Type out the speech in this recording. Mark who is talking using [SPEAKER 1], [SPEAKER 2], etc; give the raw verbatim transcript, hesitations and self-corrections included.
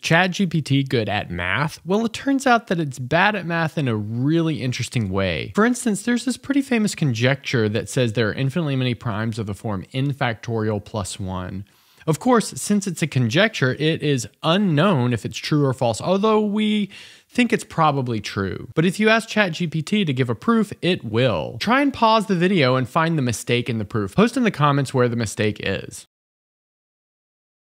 [SPEAKER 1] ChatGPT good at math? Well, it turns out that it's bad at math in a really interesting way. For instance, there's this pretty famous conjecture that says there are infinitely many primes of the form n factorial plus one. Of course, since it's a conjecture, it is unknown if it's true or false, although we think it's probably true. But if you ask ChatGPT to give a proof, it will. Try and pause the video and find the mistake in the proof. Post in the comments where the mistake is.